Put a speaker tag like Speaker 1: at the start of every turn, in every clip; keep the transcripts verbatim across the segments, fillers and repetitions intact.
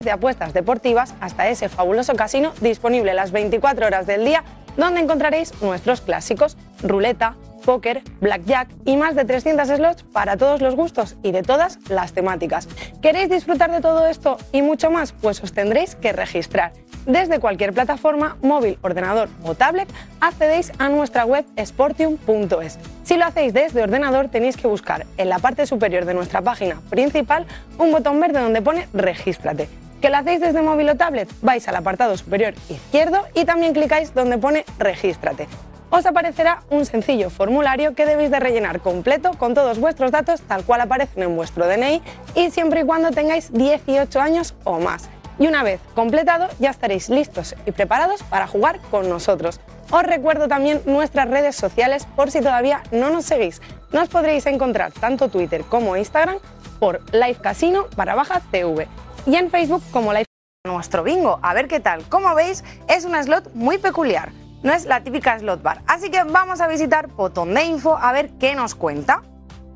Speaker 1: de apuestas deportivas hasta ese fabuloso casino disponible las veinticuatro horas del día, donde encontraréis nuestros clásicos, ruleta, póker, blackjack y más de trescientos slots para todos los gustos y de todas las temáticas. ¿Queréis disfrutar de todo esto y mucho más? Pues os tendréis que registrar. Desde cualquier plataforma, móvil, ordenador o tablet, accedéis a nuestra web sportium punto es. Si lo hacéis desde ordenador, tenéis que buscar en la parte superior de nuestra página principal un botón verde donde pone Regístrate. ¿Que lo hacéis desde móvil o tablet? Vais al apartado superior izquierdo y también clicáis donde pone Regístrate. Os aparecerá un sencillo formulario que debéis de rellenar completo con todos vuestros datos tal cual aparecen en vuestro D N I y siempre y cuando tengáis dieciocho años o más. Y una vez completado ya estaréis listos y preparados para jugar con nosotros. Os recuerdo también nuestras redes sociales por si todavía no nos seguís. Nos podréis encontrar tanto Twitter como Instagram por Live Casino barra baja T V y en Facebook como Live Nuestro bingo. A ver qué tal. Como veis, es una slot muy peculiar. No es la típica slot bar. Así que vamos a visitar botón de info a ver qué nos cuenta.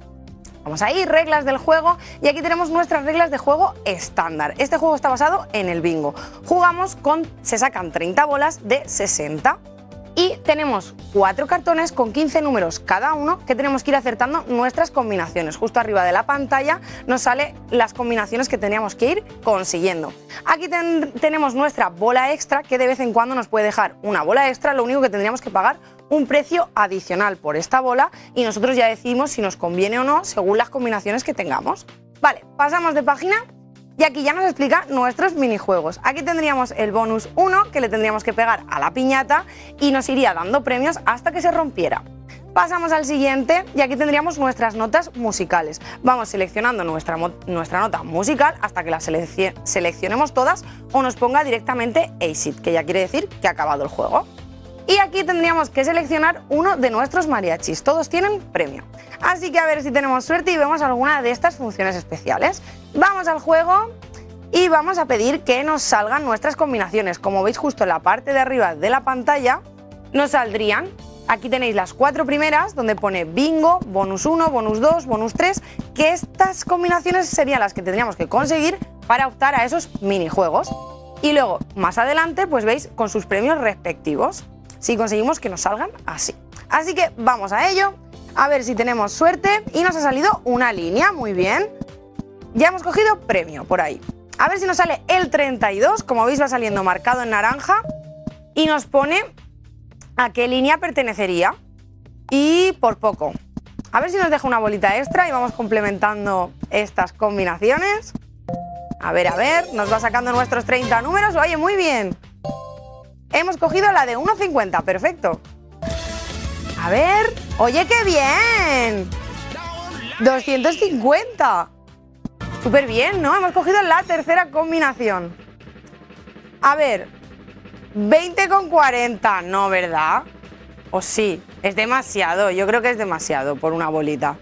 Speaker 1: Vamos ahí, reglas del juego, y aquí tenemos nuestras reglas de juego estándar. Este juego está basado en el bingo. Jugamos con, se sacan treinta bolas de sesenta y tenemos cuatro cartones con quince números cada uno que tenemos que ir acertando nuestras combinaciones. Justo arriba de la pantalla nos sale las combinaciones que teníamos que ir consiguiendo. Aquí ten, tenemos nuestra bola extra que de vez en cuando nos puede dejar una bola extra, lo único que tendríamos que pagar un precio adicional por esta bola y nosotros ya decidimos si nos conviene o no según las combinaciones que tengamos. Vale, pasamos de página y aquí ya nos explica nuestros minijuegos. Aquí tendríamos el bonus uno que le tendríamos que pegar a la piñata y nos iría dando premios hasta que se rompiera. Pasamos al siguiente y aquí tendríamos nuestras notas musicales. Vamos seleccionando nuestra, nuestra nota musical hasta que la selec seleccionemos todas o nos ponga directamente Exit, que ya quiere decir que ha acabado el juego. Y aquí tendríamos que seleccionar uno de nuestros mariachis. Todos tienen premio. Así que a ver si tenemos suerte y vemos alguna de estas funciones especiales. Vamos al juego y vamos a pedir que nos salgan nuestras combinaciones. Como veis justo en la parte de arriba de la pantalla nos saldrían. Aquí tenéis las cuatro primeras donde pone bingo, bonus uno, bonus dos, bonus tres, que estas combinaciones serían las que tendríamos que conseguir para optar a esos minijuegos. Y luego más adelante pues veis con sus premios respectivos. Si conseguimos que nos salgan así. Así que vamos a ello, a ver si tenemos suerte y nos ha salido una línea, muy bien. Ya hemos cogido premio por ahí. A ver si nos sale el treinta y dos, como veis va saliendo marcado en naranja y nos pone a qué línea pertenecería y por poco. A ver si nos deja una bolita extra y vamos complementando estas combinaciones. A ver, a ver, nos va sacando nuestros treinta números, oye, muy bien. Hemos cogido la de uno cincuenta, perfecto. A ver, oye, qué bien. doscientos cincuenta. Súper bien, ¿no? Hemos cogido la tercera combinación. A ver, veinte con cuarenta, no, ¿verdad? ¿O sí? Es demasiado, yo creo que es demasiado por una bolita.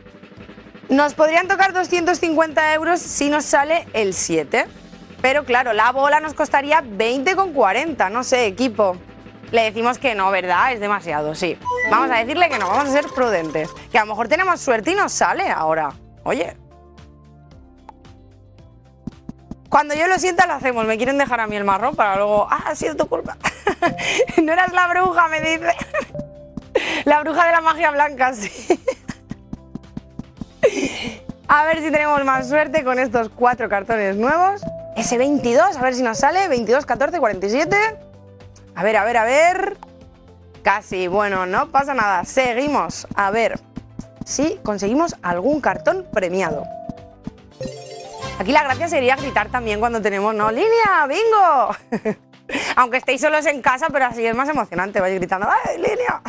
Speaker 1: Nos podrían tocar doscientos cincuenta euros si nos sale el siete. Pero claro, la bola nos costaría veinte con cuarenta, no sé, equipo. Le decimos que no, ¿verdad? Es demasiado, sí. Vamos a decirle que no, vamos a ser prudentes. Que a lo mejor tenemos suerte y nos sale ahora. Oye. Cuando yo lo sienta lo hacemos, me quieren dejar a mí el marrón para luego... Ah, ha sido tu culpa. No eras la bruja, me dice. La bruja de la magia blanca, sí. A ver si tenemos más suerte con estos cuatro cartones nuevos. Ese veintidós, a ver si nos sale, veintidós, catorce, cuarenta y siete. A ver, a ver, a ver. Casi, bueno, no pasa nada. Seguimos, a ver si conseguimos algún cartón premiado. Aquí la gracia sería gritar también cuando tenemos, ¿no? ¡Línea, bingo! Aunque estéis solos en casa, pero así es más emocionante. Vais gritando, ¡ay, línea!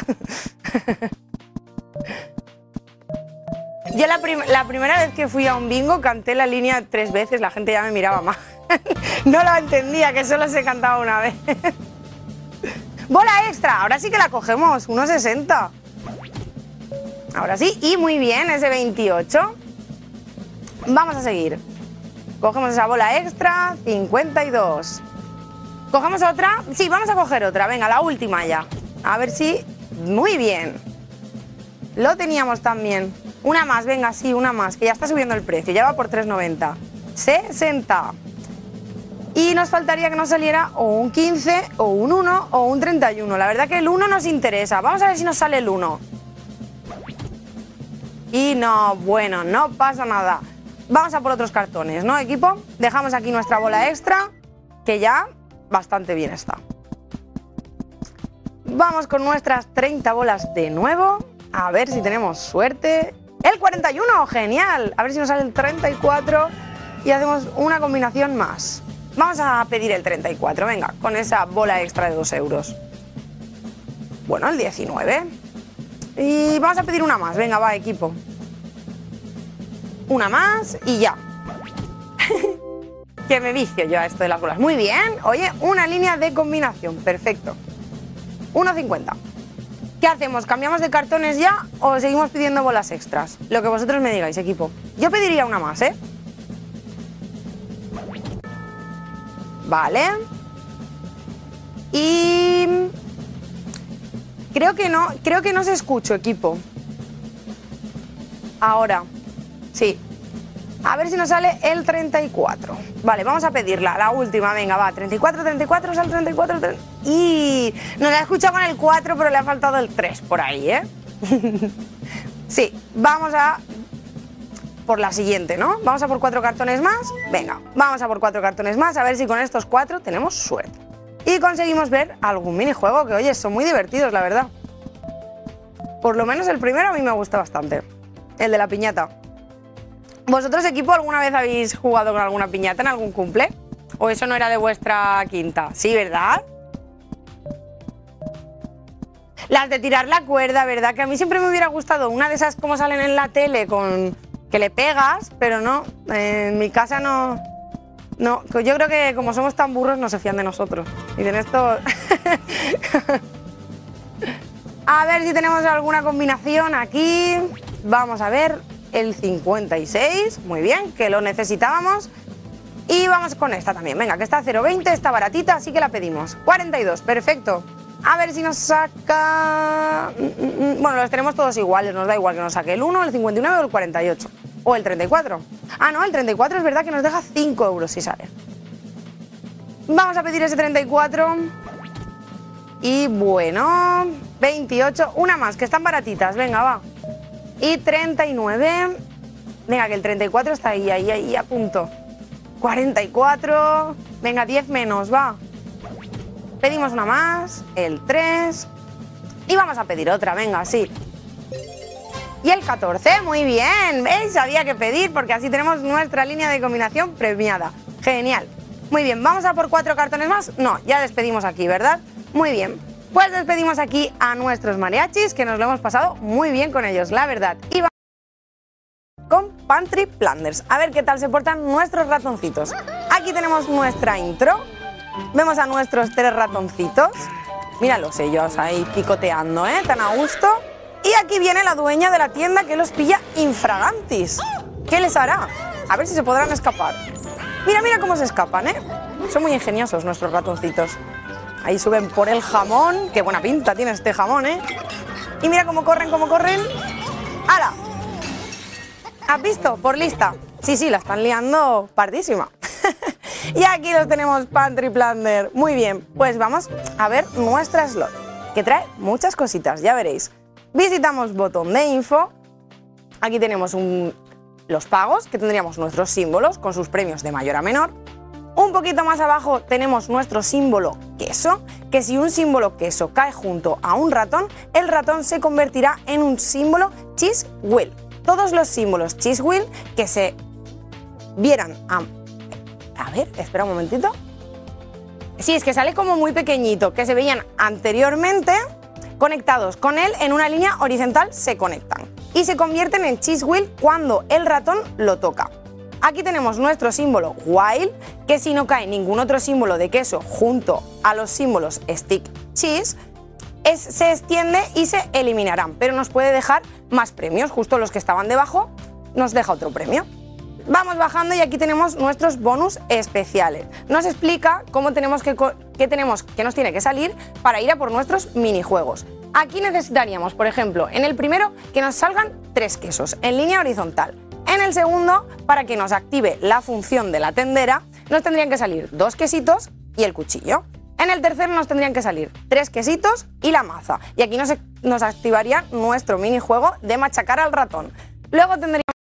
Speaker 1: Yo la, prim la primera vez que fui a un bingo canté la línea tres veces, la gente ya me miraba más. No lo entendía, que solo se cantaba una vez. Bola extra, ahora sí que la cogemos, uno sesenta. Ahora sí, y muy bien, ese veintiocho. Vamos a seguir. Cogemos esa bola extra, cincuenta y dos. ¿Cogemos otra? Sí, vamos a coger otra, venga, la última ya. A ver si... Muy bien. Lo teníamos también. Una más, venga, sí, una más, que ya está subiendo el precio, ya va por tres noventa. sesenta. Y nos faltaría que nos saliera o un quince, o un uno, o un treinta y uno. La verdad que el uno nos interesa. Vamos a ver si nos sale el uno. Y no, bueno, no pasa nada. Vamos a por otros cartones, ¿no, equipo? Dejamos aquí nuestra bola extra, que ya bastante bien está. Vamos con nuestras treinta bolas de nuevo. A ver si tenemos suerte. ¡El cuarenta y uno! ¡Genial! A ver si nos sale el treinta y cuatro y hacemos una combinación más. Vamos a pedir el treinta y cuatro, venga, con esa bola extra de dos euros. Bueno, el diecinueve. Y vamos a pedir una más, venga, va, equipo. Una más y ya. Que me vicio yo a esto de las bolas. Muy bien, oye, una línea de combinación, perfecto. uno cincuenta. ¿Qué hacemos? ¿Cambiamos de cartones ya o seguimos pidiendo bolas extras? Lo que vosotros me digáis, equipo. Yo pediría una más, ¿eh? Vale. Y... Creo que no, creo que no os escucho, equipo. Ahora. Sí. A ver si nos sale el treinta y cuatro. Vale, vamos a pedirla, la última, venga, va. treinta y cuatro, treinta y cuatro, sale treinta y cuatro, treinta... Y nos la he escuchado con el cuatro, pero le ha faltado el tres por ahí, ¿eh? Sí, vamos a... por la siguiente, ¿no? Vamos a por cuatro cartones más. Venga, vamos a por cuatro cartones más, a ver si con estos cuatro tenemos suerte. Y conseguimos ver algún minijuego que, oye, son muy divertidos, la verdad. Por lo menos el primero a mí me gusta bastante. El de la piñata. ¿Vosotros, equipo, alguna vez habéis jugado con alguna piñata en algún cumple? ¿O eso no era de vuestra quinta? Sí, ¿verdad? Las de tirar la cuerda, ¿verdad? Que a mí siempre me hubiera gustado una de esas como salen en la tele con que le pegas, pero no, en mi casa no... No, yo creo que como somos tan burros no se fían de nosotros. Dicen esto... A ver si tenemos alguna combinación aquí. Vamos a ver el cincuenta y seis, muy bien, que lo necesitábamos. Y vamos con esta también, venga, que está a cero veinte, está baratita, así que la pedimos. cuarenta y dos, perfecto. A ver si nos saca... Bueno, los tenemos todos iguales, nos da igual que nos saque el uno, el cincuenta y nueve o el cuarenta y ocho. O el treinta y cuatro. Ah, no, el treinta y cuatro es verdad que nos deja cinco euros si sale. Vamos a pedir ese treinta y cuatro. Y bueno, veintiocho, una más, que están baratitas, venga, va. Y treinta y nueve. Venga, que el treinta y cuatro está ahí, ahí, ahí, a punto. cuarenta y cuatro. Venga, diez menos, va. Pedimos una más, el tres. Y vamos a pedir otra, venga, sí. Y el catorce, muy bien. ¿Veis? Había que pedir porque así tenemos nuestra línea de combinación premiada. Genial. Muy bien, ¿vamos a por cuatro cartones más? No, ya despedimos aquí, ¿verdad? Muy bien. Pues despedimos aquí a nuestros mariachis, que nos lo hemos pasado muy bien con ellos, la verdad. Y vamos con Pantry Planners. A ver qué tal se portan nuestros ratoncitos. Aquí tenemos nuestra intro. Vemos a nuestros tres ratoncitos. Míralos ellos ahí picoteando, ¿eh? Tan a gusto. Y aquí viene la dueña de la tienda que los pilla infragantis. ¿Qué les hará? A ver si se podrán escapar. Mira, mira cómo se escapan, ¿eh? Son muy ingeniosos nuestros ratoncitos. Ahí suben por el jamón. Qué buena pinta tiene este jamón, ¿eh? Y mira cómo corren, cómo corren. ¡Hala! ¿Has visto? Por lista. Sí, sí, la están liando pardísima. Y aquí los tenemos, Pantry Planner. Muy bien, pues vamos a ver nuestra slot, que trae muchas cositas, ya veréis. Visitamos botón de info. Aquí tenemos un, los pagos, que tendríamos nuestros símbolos con sus premios de mayor a menor. Un poquito más abajo tenemos nuestro símbolo queso, que si un símbolo queso cae junto a un ratón, el ratón se convertirá en un símbolo cheese wheel. Todos los símbolos cheese wheel que se vieran a... A ver, espera un momentito. Sí, es que sale como muy pequeñito, que se veían anteriormente conectados con él en una línea horizontal, se conectan y se convierten en cheese wheel cuando el ratón lo toca. Aquí tenemos nuestro símbolo while, que si no cae ningún otro símbolo de queso junto a los símbolos stick cheese, es, se extiende y se eliminarán, pero nos puede dejar más premios, justo los que estaban debajo nos deja otro premio. Vamos bajando y aquí tenemos nuestros bonus especiales. Nos explica cómo tenemos que, que, tenemos, que nos tiene que salir para ir a por nuestros minijuegos. Aquí necesitaríamos, por ejemplo, en el primero que nos salgan tres quesos en línea horizontal. En el segundo, para que nos active la función de la tendera, nos tendrían que salir dos quesitos y el cuchillo. En el tercero nos tendrían que salir tres quesitos y la maza. Y aquí nos, nos activaría nuestro minijuego de machacar al ratón. Luego tendríamos